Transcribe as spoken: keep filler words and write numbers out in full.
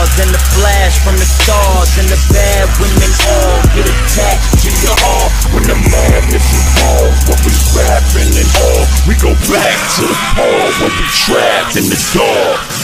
bars and the flash from the stars, and the bad women all get attached to your heart. When the madness involves what we rapping and all, we go back to the pole when we trapped in the dark.